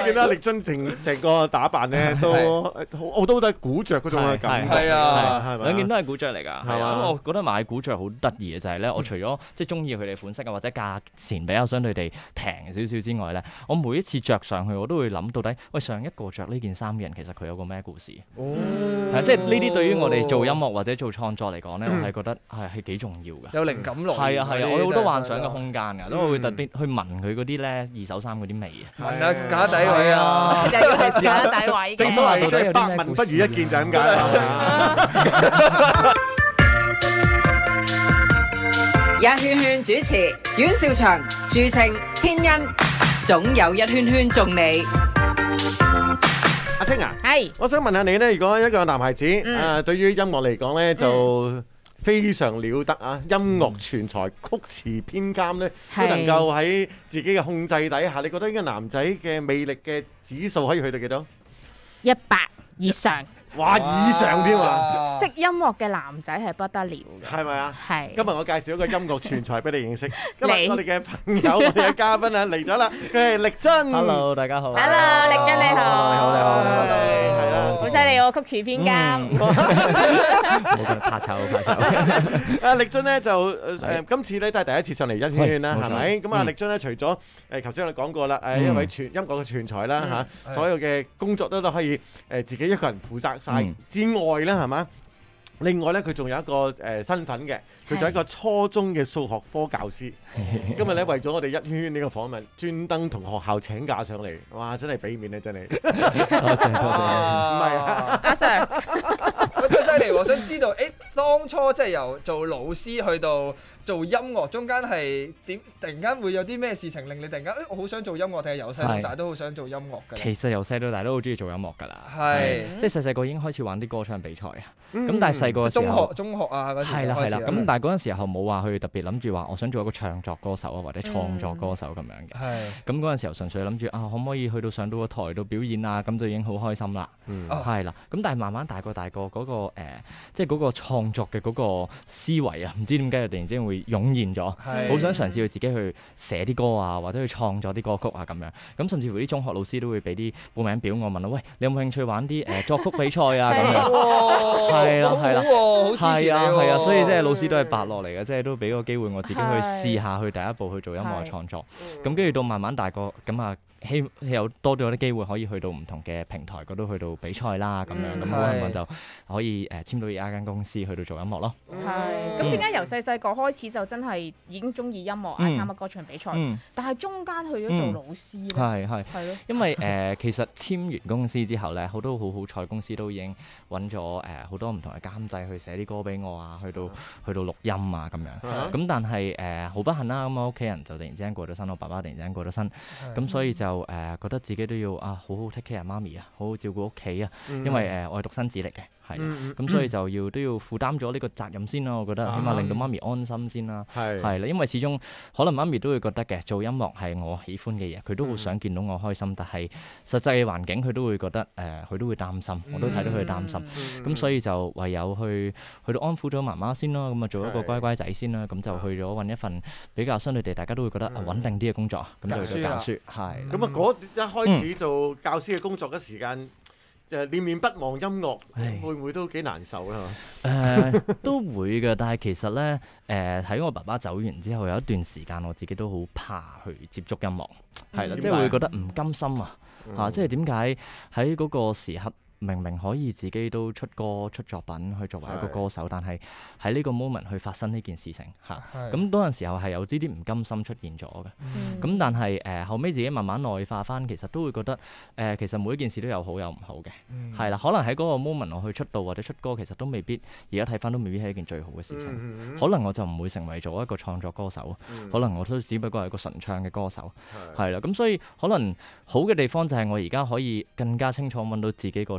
見到力臻成個打扮咧，都我都得古着嗰種嘅感覺。 係啊， 係咪？ 兩件都係古着嚟㗎，係嘛咁我覺得買古着好得意嘅就係咧，我除咗即係中意佢哋款式啊，或者價錢比較相對地平少少之外咧，我每一次着上去我都會諗到底，喂上一個着呢件衫嘅人其實佢有個咩故事？係即係呢啲對於我哋做音樂或者做創作嚟講咧，我係覺得係幾重要㗎。 有靈感來。 係啊，我有好多幻想嘅空間。 間㗎，都會特別去聞佢嗰啲咧二手衫嗰啲味啊。 聞下架底位啊， 就要係試下底位嘅。 正所謂即係百聞不如一見就係咁解啦。 一圈圈主持阮兆祥、朱晴、天恩，總有一圈圈中你。 阿青啊， 係， 我想問下你咧，如果一個男孩子對於音樂嚟講咧就非常了得啊！音樂全才、曲詞編監咧都能夠喺自己嘅控制底下，你覺得呢個男仔嘅魅力嘅指數可以去到幾多 100以上。 哇！以上添啊！ 識音樂嘅男仔係不得了嘅， 係咪啊？ 係。 今日我介紹一個音樂全才俾你認識。今日我哋嘅朋友，我哋嘅嘉賓啊嚟咗啦，佢係力臻。 Hello， 大家好。 Hello， 力臻你好。 你好。 係啦， 好犀利喎，曲詞編監。 冇咁怕醜。 阿力臻咧就今次咧都係第一次上嚟一圈圈啦，係咪？咁啊，力臻咧除咗頭先我哋講過啦，一位音樂嘅全才啦嚇，所有嘅工作都可以自己一個人負責晒之外咧，係嘛？另外咧，佢仲有一個身份嘅，佢就係一個初中嘅數學科教師。今日咧為咗我哋一圈圈呢個訪問，專登同學校請假上嚟，哇！真係俾面啊，真係。 多謝。 唔係啊， 阿 Sir， 我真係犀利喎！我想知道，當初即係由做老師去到做音樂，中間係點？突然間會有啲咩事情令你突然間我好想做音樂，定係由細到大都好想做音樂㗎？ 其實由細到大都好中意做音樂㗎啦， 係即係細細個已經開始玩啲歌唱比賽啊。咁但係細個時候中學啊嗰時係啦。 開始咁但係嗰陣時候冇話去特別諗住話我想做一個唱作歌手啊，或者創作歌手咁樣嘅。 係咁嗰陣時候純粹諗住可唔可以去到上到個台度表演啊？咁就已經好開心啦。係啦。咁但係慢慢大個嗰個即係嗰個創作嘅嗰個思維啊，唔知點解突然之間會湧現咗，好想嘗試去自己去寫啲歌啊，或者去創作啲歌曲啊咁樣。咁甚至乎啲中學老師都會俾啲報名表我，問我喂，你有冇興趣玩啲作曲比賽啊咁樣。係啦， 好支持你喎。 係啊，所以即係老師都係伯樂嚟嘅，即係都俾個機會我自己去試下去第一步去做音樂嘅創作。咁跟住到慢慢大個，咁啊有多咗啲機會可以去到唔同嘅平台嗰度去到比賽啦咁樣，咁香港就可以簽到而家間公司去到做音樂咯。 係。咁點解由細個開始就真係已經中意音樂啊，參加歌唱比賽，但係中間去咗做老師咧？係咯。 因為其實簽完公司之後咧，好多好彩公司都已經揾咗好多唔同嘅監製去寫啲歌俾我啊，去到錄音啊咁樣。咁但係好不幸啦，咁我屋企人就突然之間過咗身，我爸爸突然之間過咗身，咁所以就覺得自己都要好好 take care 媽咪啊，好好照顧屋企啊，因為我係獨生子嚟嘅。係啦，咁所以都要負擔咗呢個責任先啦。我覺得起碼令到媽咪安心先啦。係啦，因為始終可能媽咪都會覺得嘅，做音樂係我喜歡嘅嘢，佢都好想見到我開心。但係實際嘅環境佢都會覺得佢都會擔心，我都睇到佢擔心。咁所以就唯有去到安撫咗媽媽先咯。咁啊做一個乖乖仔先啦。咁就去咗揾一份比較相對地大家都會覺得穩定啲嘅工作。咁就去到教書。係。 咁啊，嗰一開始做教師嘅工作嘅時間，念念不忘音樂，會唔會都幾難受咧？ 都會嘅，但係其實咧，喺我爸爸走完之後，有一段時間我自己都好怕去接觸音樂，係啦，即係會覺得唔甘心啊！即係點解喺嗰個時刻，明明可以自己都出歌出作品去作為一個歌手，但係喺呢個 moment 去發生呢件事情嚇，咁嗰陣時候係有啲唔甘心出現咗嘅。咁但係後尾自己慢慢內化翻，其實都會覺得其實每一件事都有好有唔好嘅，係啦。可能喺嗰個 moment 我去出道或者出歌，其實都未必而家睇翻都未必係一件最好嘅事情。可能我就唔會成為咗一個創作歌手，可能我都只不過係一個純唱嘅歌手，係啦。咁所以可能好嘅地方就係我而家可以更加清楚揾到自己個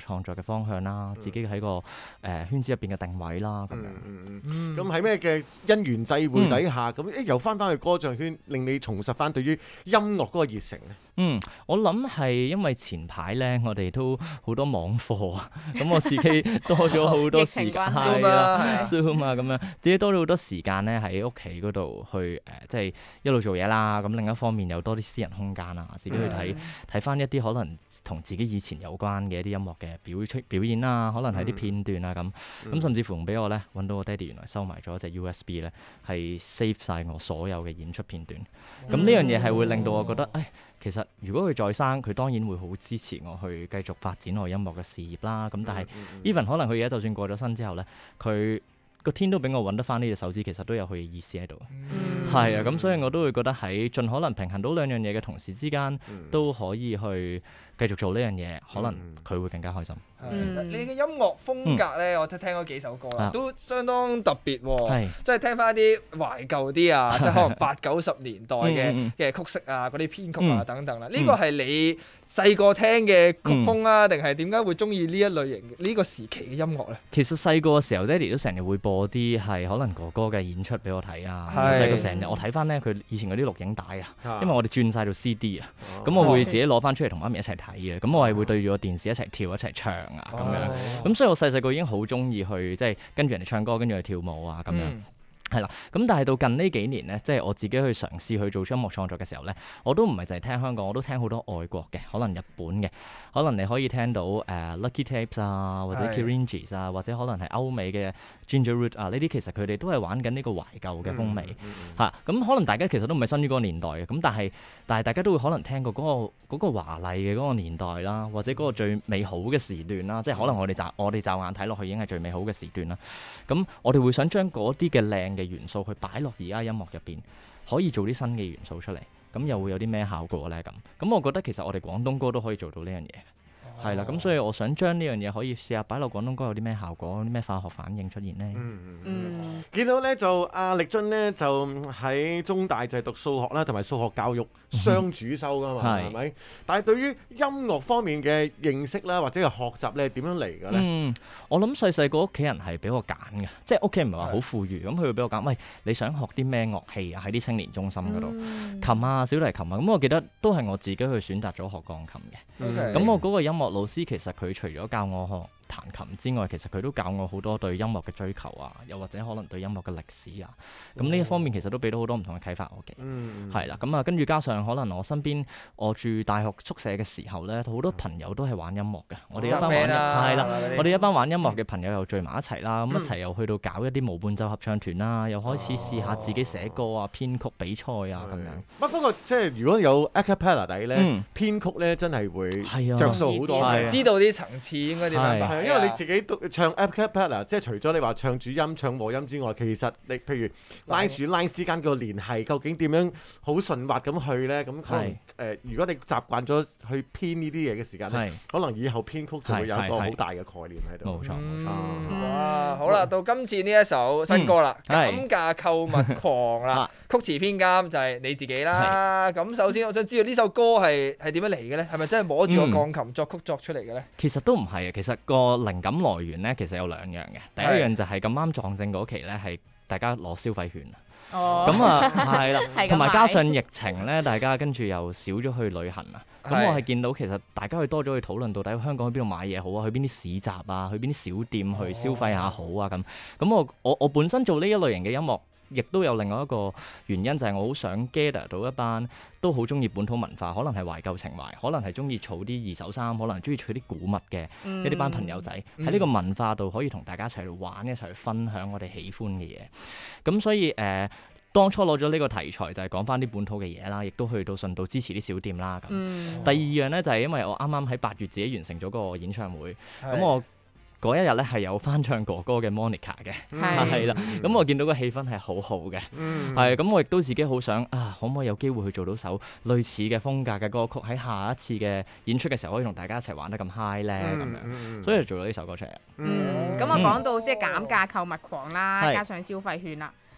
創作嘅方向啦，自己喺個圈子入邊嘅定位啦咁樣。 咁喺咩嘅因緣際會底下，咁又翻去歌唱圈，令你重拾翻對於音樂嗰個熱誠咧？ 我諗係因為前排咧，我哋都好多網課啊，咁我自己多咗好多時間啦，Zoom 啊咁樣，自己多咗好多時間咧喺屋企嗰度去即係一路做嘢啦。咁另一方面有多啲私人空間啊，自己去睇翻一啲可能同自己以前有關嘅一啲音樂嘅表演啦，可能係啲片段啊咁甚至乎俾我咧揾到我爹哋原來收埋咗一隻 USB 咧，係 save 晒我所有嘅演出片段。咁呢樣嘢係會令到我覺得，其實如果佢再生，佢當然會好支持我去繼續發展我音樂嘅事業啦。咁但係 even 可能佢而家就算過咗身之後咧，佢個天都俾我揾得翻呢隻手指，其實都有佢嘅意思喺度。係啊，咁所以我都會覺得喺盡可能平衡到兩樣嘢嘅同時之間，都可以去繼續做呢樣嘢，可能佢會更加開心。 你嘅音樂風格咧，我聽咗幾首歌啦，都相當特別喎。即係聽翻啲懷舊啲啊，即係可能80-90年代嘅曲式啊，嗰啲編曲啊等等啦。呢個係你細個聽嘅曲風啊，定係點解會中意呢一類型呢個時期嘅音樂咧？ 其實細個嘅時候，爹哋都成日會播啲係可能哥哥嘅演出俾我睇啊。細個成日我睇翻咧佢以前嗰啲錄影帶啊，因為我哋轉晒到 CD 啊，咁我會自己攞翻出嚟同媽咪一齊睇嘅。咁我係會對住個電視一齊跳一齊唱啊咁樣。咁所以我細細個已經好中意去即係跟住人哋唱歌，跟住去跳舞啊咁樣。係啦，咁但係到近呢幾年咧，即係我自己去嘗試去做音樂創作嘅時候咧，我都唔係淨係聽香港，我都聽好多外國嘅，可能日本嘅，可能你可以聽到Lucky Tapes 啊，或者 Kiranges 啊，或者可能係歐美嘅 Ginger Root 啊，呢啲其實佢哋都係玩緊呢個懷舊嘅風味嚇。咁可能大家其實都唔係生於嗰個年代嘅，咁但係大家都會可能聽過嗰個華麗嘅嗰個年代啦，或者嗰個最美好嘅時段啦，即係可能我哋驟眼睇落去已經係最美好嘅時段啦。咁我哋會想將嗰啲嘅靚嘅元素去擺落而家音樂入邊，可以做啲新嘅元素出嚟，咁又會有啲咩效果呢？咁我覺得其實我哋廣東歌都可以做到呢樣嘢。係啦，咁所以我想將呢樣嘢可以試下擺落廣東歌，有啲咩效果，有啲咩化學反應出現呢？ 見到咧就阿力臻咧就喺中大就係讀數學啦，同埋數學教育雙主修噶嘛，係咪？但係對於音樂方面嘅認識啦，或者係學習咧，點樣嚟嘅咧？ 我諗細細個屋企人係俾我揀嘅，即係屋企唔係話好富裕，咁佢會俾我揀，喂，你想學啲咩樂器啊？喺啲青年中心嗰度，琴啊、小提琴啊，咁我記得都係我自己去選擇咗學鋼琴嘅。咁我嗰個音樂老師其實佢除咗教我學彈琴之外，其實佢都教我好多對音樂嘅追求啊，又或者可能對音樂嘅歷史啊，咁呢一方面其實都俾到好多唔同嘅啟發我嘅。係啦，咁啊跟住加上可能我身邊我住大學宿舍嘅時候咧，好多朋友都係玩音樂嘅。我哋一班玩音樂嘅朋友又聚埋一齊啦，咁一齊又去到搞一啲無伴奏合唱團啦，又開始試下自己寫歌啊、編曲比賽啊咁樣。 不過即係如果有 a cappella 底咧，編曲咧真係會着數好多嘅， 知道啲層次應該點樣。 因為你自己唱 a cappella， 即係除咗你話唱主音、唱和音之外，其實你譬如 line 與 line 之間個聯繫，究竟點樣好順滑咁去咧？咁可能如果你習慣咗去編呢啲嘢嘅時間咧，可能以後編曲就會有一個好大嘅概念喺度。 冇錯。 哇！好啦，到今次呢一首新歌啦，《減價購物狂》啦，曲詞編監就係你自己啦。咁首先我想知道呢首歌係點樣嚟嘅咧？係咪真係摸住個鋼琴作曲作出嚟嘅咧？ 其實都唔係啊，其實個靈感來源咧，其實有兩樣嘅。第一樣就係咁啱撞正嗰期咧，係大家攞消費券啊。咁啊，係啦，同埋加上疫情咧，大家跟住又少咗去旅行啊。咁我係見到其實大家去多咗去討論到底香港去邊度買嘢好啊，去邊啲市集啊，去邊啲小店去消費下好啊咁。咁我本身做呢一類型嘅音樂，亦都有另外一個原因，就係我好想 gather 到一班都好中意本土文化，可能係懷舊情懷，可能係中意儲啲二手衫，可能中意儲啲古物嘅一啲班朋友仔，喺呢個文化度可以同大家一齊去玩，一齊去分享我哋喜歡嘅嘢。咁所以當初攞咗呢個題材就係講翻啲本土嘅嘢啦，亦都去到順道支持啲小店啦。咁第二樣呢，就係因為我啱啱喺8月自己完成咗個演唱會，咁我嗰一日咧係有翻唱哥哥嘅 Monica 嘅，係啦，咁我見到個氣氛係好好嘅，係咁我亦都自己好想可唔可以有機會去做到首類似嘅風格嘅歌曲，喺下一次嘅演出嘅時候可以同大家一齊玩得咁 high 咧咁樣，所以就做咗呢首歌出嚟。 咁我講到即係減價購物狂啦，加上消費券啦。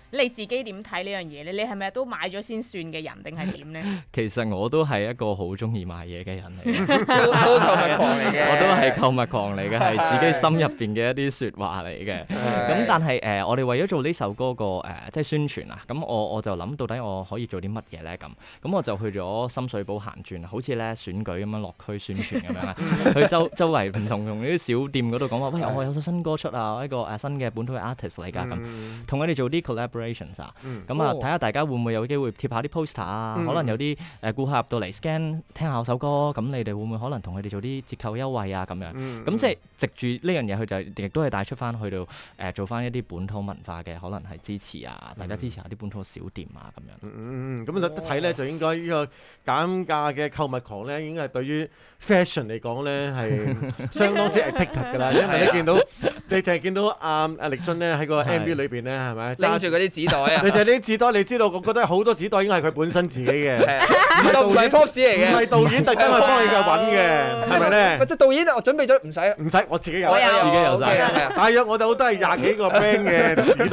你自己點睇呢樣嘢咧？你係咪都買咗先算嘅人定係點咧？ 其實我都係一個好中意買嘢嘅人嚟嘅， 都購物狂嚟嘅。 我都係購物狂嚟嘅，係自己心入邊嘅一啲説話嚟嘅。咁但係我哋為咗做呢首歌個即係宣傳啊，咁我就諗到底我可以做啲乜嘢咧？咁我就去咗深水埗行轉，好似咧選舉咁樣落區宣傳咁樣啦，去周圍唔同啲小店嗰度講話，喂，我有首新歌出啊，一個新嘅本土嘅 artist 嚟㗎，咁同佢哋做啲 collaborations 啊，咁啊睇下大家會唔會有機會貼下啲 poster 啊，可能有啲顧客入到嚟 scan 聽下首歌，咁你哋會唔會可能同佢哋做啲折扣優惠啊咁樣？咁即係藉住呢樣嘢，佢就亦都係帶出翻去到做翻一啲本土文化嘅，可能係支持啊，大家支持下啲本土小店啊咁樣。 咁一睇咧就應該呢個減價嘅購物狂咧，應該係對於 fashion 嚟講咧係相當之 addictive 㗎啦，因為你淨係見到阿力尊咧喺個 MV 裏邊咧係咪揸住嗰啲紙袋啊？ 你就係啲紙袋，你知道我覺得好多紙袋應該係佢本身自己嘅， 唔係 pose 嚟嘅， 唔係導演特登去幫佢嘅揾嘅，係咪咧？ 即係導演我準備咗唔使， 我自己有， 自己有晒。 大約我哋都係廿幾個 brand 嘅紙袋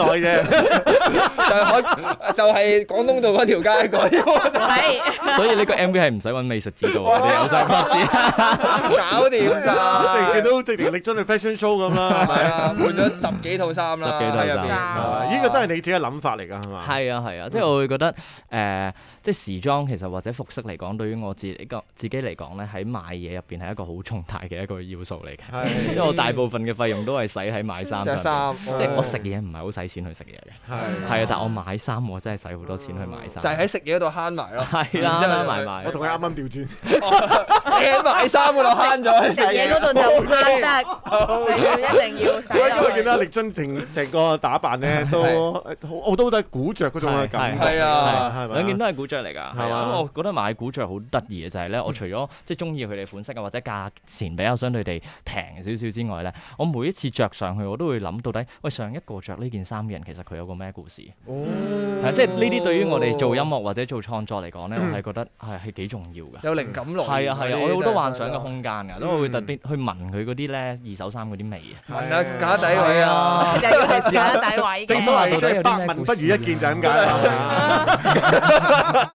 啫， 就係廣東道嗰條街嗰啲。 所以呢個 MV 係唔使揾美術指導，我哋有晒 pose， 搞掂晒。 見到直情力尊去 fashion show 咁啦，係咪啊？ 換咗10幾套衫啦， 十幾套衫， 呢個都係你自己嘅諗法嚟㗎，係嘛？ 係啊，即係我會覺得即係時裝其實或者服飾嚟講，對於我自己嚟講咧，喺買嘢入邊係一個好重大嘅一個要素嚟嘅。因為我大部分嘅費用都係使喺買衫上面，即係我食嘢唔係好使錢去食嘢嘅。係啊，但係我買衫我真係使好多錢去買衫。 就係喺食嘢嗰度慳埋咯。 係啦，買。 我同佢啱啱調轉， 你喺買衫嗰度慳咗， 食嘢嗰度就唔慳得，一定要使。 因為見到力尊成個打扮咧，我都係古着嗰種嘅感覺。 係啊， 係咪？ 兩件都係古着嚟㗎。 係嘛？ 咁我覺得買古着好得意嘅就係咧，我除咗即係中意佢哋款式啊，或者價錢比較相對地平少少之外咧，我每一次着上去我都會諗到底，喂，上一個着呢件衫嘅人其實佢有個咩故事？係即係呢啲對於我哋做音樂或者做創作嚟講咧，我係覺得係幾重要㗎。 有靈感來。 係啊，我有好多幻想嘅空間㗎，都會特別去聞佢嗰啲咧二手衫嗰啲味啊。 聞下架底位啊， 就要係架底位嘅。 正所謂即係百聞不如一見就係咁解啦。